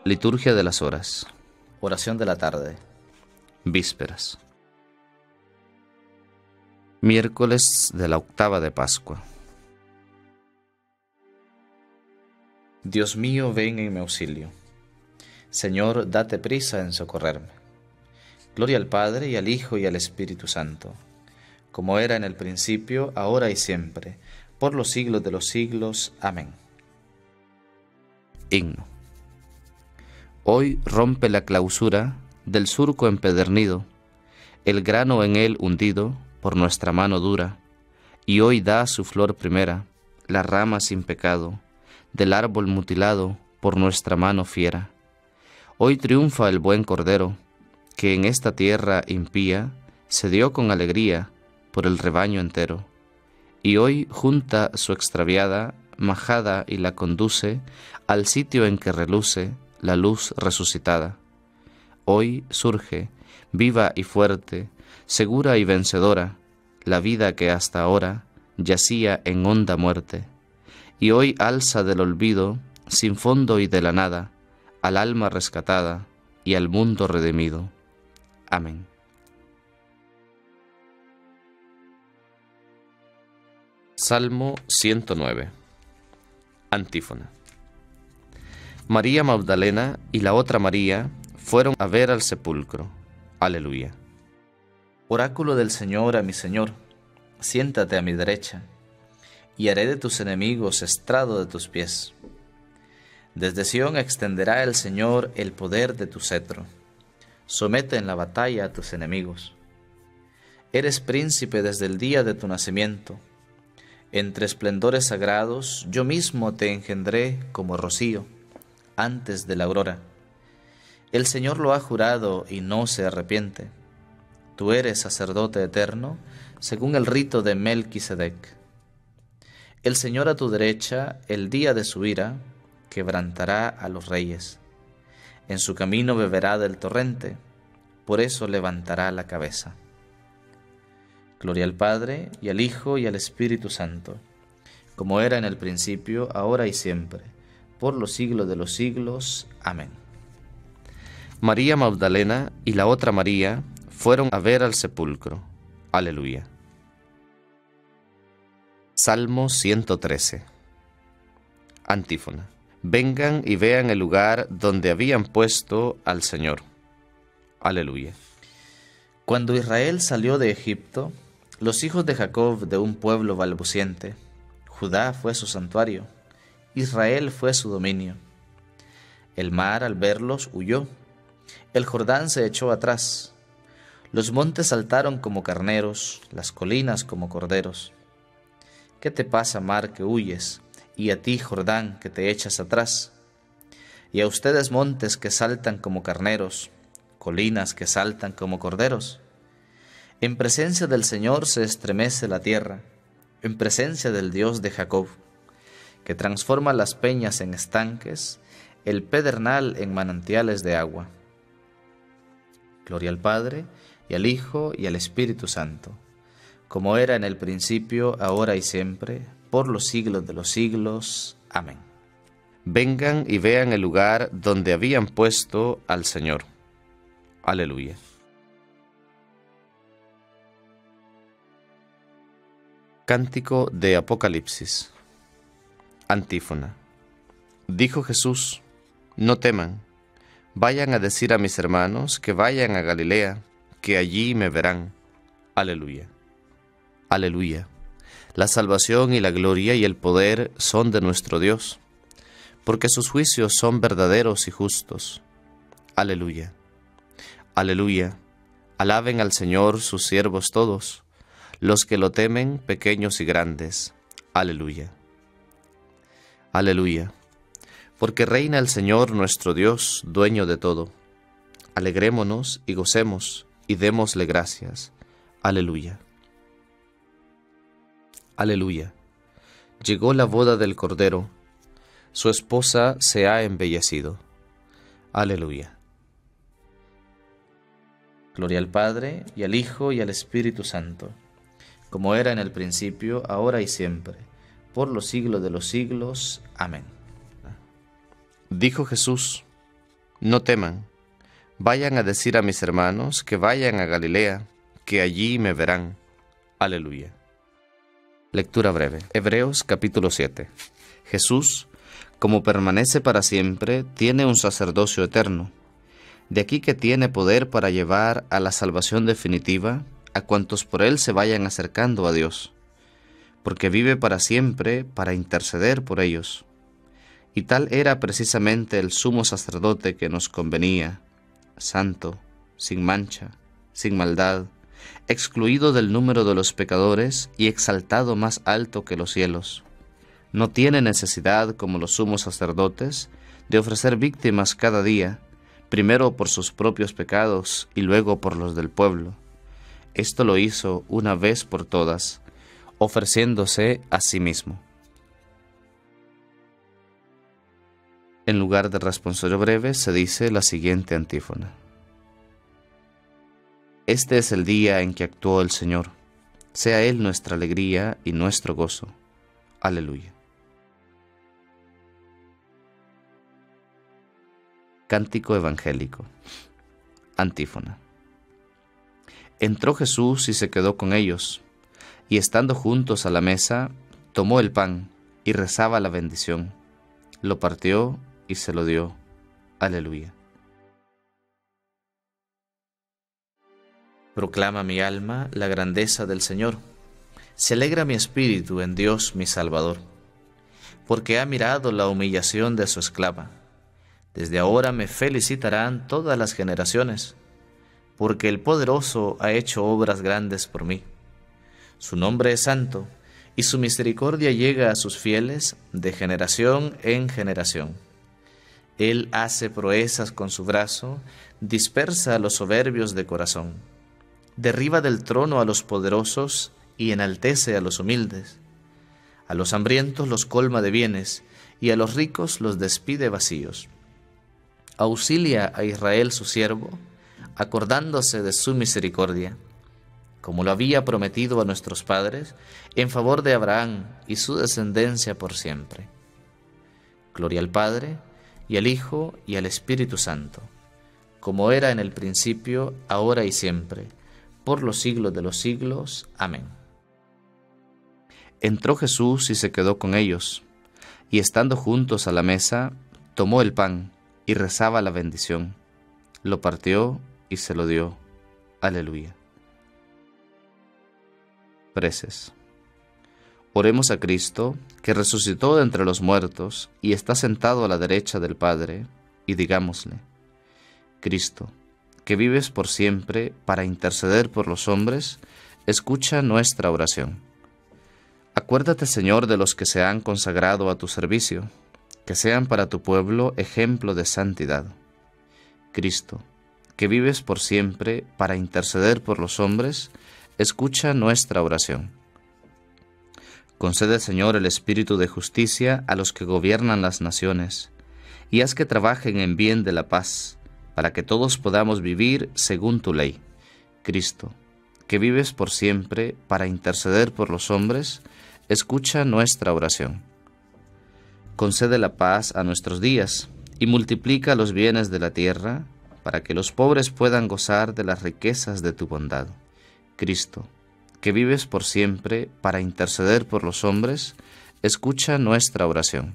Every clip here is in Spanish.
Liturgia de las horas. Oración de la tarde. Vísperas. Miércoles de la octava de Pascua. Dios mío, ven en mi auxilio. Señor, date prisa en socorrerme. Gloria al Padre, y al Hijo, y al Espíritu Santo, como era en el principio, ahora y siempre, por los siglos de los siglos. Amén. Himno. Hoy rompe la clausura del surco empedernido, el grano en él hundido por nuestra mano dura, y hoy da su flor primera, la rama sin pecado, del árbol mutilado por nuestra mano fiera. Hoy triunfa el buen Cordero, que en esta tierra impía se dio con alegría por el rebaño entero, y hoy junta su extraviada majada y la conduce al sitio en que reluce la luz resucitada. Hoy surge, viva y fuerte, segura y vencedora, la vida que hasta ahora yacía en honda muerte, y hoy alza del olvido, sin fondo y de la nada, al alma rescatada y al mundo redimido. Amén. Salmo 109. Antífona. María Magdalena y la otra María fueron a ver al sepulcro. Aleluya. Oráculo del Señor a mi Señor, siéntate a mi derecha, y haré de tus enemigos estrado de tus pies. Desde Sión extenderá el Señor el poder de tu cetro. Somete en la batalla a tus enemigos. Eres príncipe desde el día de tu nacimiento. Entre esplendores sagrados yo mismo te engendré como rocío, antes de la aurora. El Señor lo ha jurado y no se arrepiente. Tú eres sacerdote eterno, según el rito de Melquisedec. El Señor a tu derecha, el día de su ira, quebrantará a los reyes. En su camino beberá del torrente, por eso levantará la cabeza. Gloria al Padre, y al Hijo, y al Espíritu Santo, como era en el principio, ahora y siempre, por los siglos de los siglos. Amén. María Magdalena y la otra María fueron a ver al sepulcro. Aleluya. Salmo 113. Antífona. Vengan y vean el lugar donde habían puesto al Señor. Aleluya. Cuando Israel salió de Egipto, los hijos de Jacob de un pueblo balbuciente, Judá fue su santuario, Israel fue su dominio. El mar al verlos huyó, el Jordán se echó atrás, los montes saltaron como carneros, las colinas como corderos. ¿Qué te pasa, mar, que huyes, y a ti, Jordán, que te echas atrás? Y a ustedes, montes que saltan como carneros, colinas que saltan como corderos. En presencia del Señor se estremece la tierra, en presencia del Dios de Jacob, que transforma las peñas en estanques, el pedernal en manantiales de agua. Gloria al Padre, y al Hijo, y al Espíritu Santo, como era en el principio, ahora y siempre, por los siglos de los siglos. Amén. Vengan y vean el lugar donde habían puesto al Señor. Aleluya. Cántico de Apocalipsis. Antífona. Dijo Jesús: no teman, vayan a decir a mis hermanos que vayan a Galilea, que allí me verán. Aleluya. Aleluya. La salvación y la gloria y el poder son de nuestro Dios, porque sus juicios son verdaderos y justos. Aleluya. Aleluya. Alaben al Señor sus siervos todos, los que lo temen, pequeños y grandes. Aleluya. Aleluya. Porque reina el Señor nuestro Dios, dueño de todo. Alegrémonos y gocemos y démosle gracias. Aleluya. Aleluya. Llegó la boda del Cordero, su esposa se ha embellecido. Aleluya. Gloria al Padre, y al Hijo, y al Espíritu Santo, como era en el principio, ahora y siempre, por los siglos de los siglos. Amén. Dijo Jesús: No teman, vayan a decir a mis hermanos que vayan a Galilea, que allí me verán. Aleluya. Lectura breve. Hebreos capítulo 7. Jesús, como permanece para siempre, tiene un sacerdocio eterno. De aquí que tiene poder para llevar a la salvación definitiva a cuantos por él se vayan acercando a Dios, porque vive para siempre para interceder por ellos. Y tal era precisamente el sumo sacerdote que nos convenía, santo, sin mancha, sin maldad, excluido del número de los pecadores y exaltado más alto que los cielos. No tiene necesidad, como los sumos sacerdotes, de ofrecer víctimas cada día, primero por sus propios pecados y luego por los del pueblo. Esto lo hizo una vez por todas, ofreciéndose a sí mismo. En lugar del responsorio breve se dice la siguiente antífona. Este es el día en que actuó el Señor. Sea Él nuestra alegría y nuestro gozo. Aleluya. Cántico evangélico. Antífona. Entró Jesús y se quedó con ellos, y estando juntos a la mesa, tomó el pan y rezaba la bendición. Lo partió y se lo dio. Aleluya. Proclama mi alma la grandeza del Señor. Se alegra mi espíritu en Dios mi Salvador, porque ha mirado la humillación de su esclava. Desde ahora me felicitarán todas las generaciones, porque el Poderoso ha hecho obras grandes por mí. Su nombre es santo, y su misericordia llega a sus fieles de generación en generación. Él hace proezas con su brazo, dispersa a los soberbios de corazón. Derriba del trono a los poderosos y enaltece a los humildes. A los hambrientos los colma de bienes, y a los ricos los despide vacíos. Auxilia a Israel su siervo, acordándose de su misericordia, como lo había prometido a nuestros padres, en favor de Abraham y su descendencia por siempre. Gloria al Padre, y al Hijo, y al Espíritu Santo, como era en el principio, ahora y siempre, por los siglos de los siglos. Amén. Entró Jesús y se quedó con ellos, y estando juntos a la mesa, tomó el pan y rezaba la bendición. Lo partió y se lo dio. Aleluya. Preces. Oremos a Cristo, que resucitó de entre los muertos y está sentado a la derecha del Padre, y digámosle: Cristo, que vives por siempre para interceder por los hombres, escucha nuestra oración. Acuérdate, Señor, de los que se han consagrado a tu servicio, que sean para tu pueblo ejemplo de santidad. Cristo, que vives por siempre para interceder por los hombres, escucha nuestra oración. Concede, Señor, el espíritu de justicia a los que gobiernan las naciones, y haz que trabajen en bien de la paz, para que todos podamos vivir según tu ley. Cristo, que vives por siempre para interceder por los hombres, escucha nuestra oración. Concede la paz a nuestros días y multiplica los bienes de la tierra, para que los pobres puedan gozar de las riquezas de tu bondad. Cristo, que vives por siempre para interceder por los hombres, escucha nuestra oración.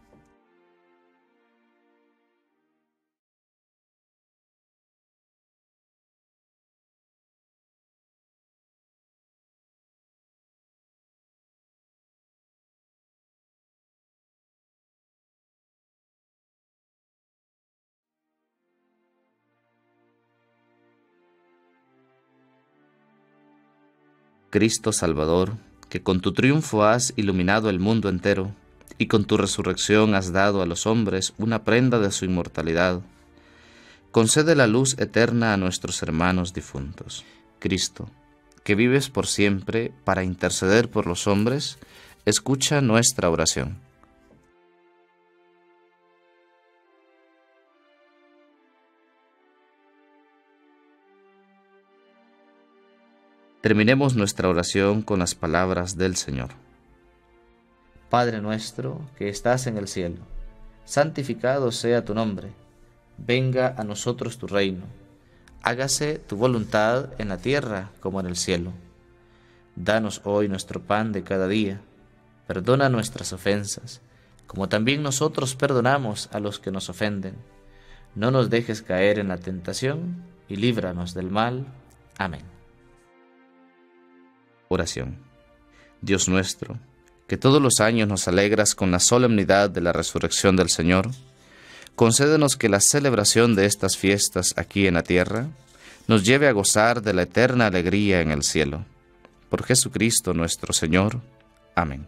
Cristo Salvador, que con tu triunfo has iluminado el mundo entero, y con tu resurrección has dado a los hombres una prenda de su inmortalidad, concede la luz eterna a nuestros hermanos difuntos. Cristo, que vives por siempre para interceder por los hombres, escucha nuestra oración. Terminemos nuestra oración con las palabras del Señor. Padre nuestro que estás en el cielo, santificado sea tu nombre. venga a nosotros tu reino. Hágase tu voluntad en la tierra como en el cielo. Danos hoy nuestro pan de cada día. Perdona nuestras ofensas, como también nosotros perdonamos a los que nos ofenden. No nos dejes caer en la tentación y líbranos del mal. Amén. Oración. Dios nuestro, que todos los años nos alegras con la solemnidad de la resurrección del Señor, concédenos que la celebración de estas fiestas aquí en la tierra nos lleve a gozar de la eterna alegría en el cielo. Por Jesucristo nuestro Señor. Amén.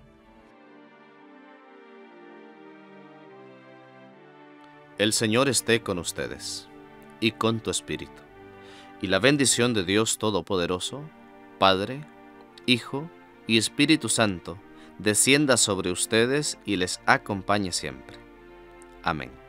El Señor esté con ustedes y con tu espíritu. Y la bendición de Dios Todopoderoso, Padre, Hijo y Espíritu Santo, descienda sobre ustedes y les acompañe siempre. Amén.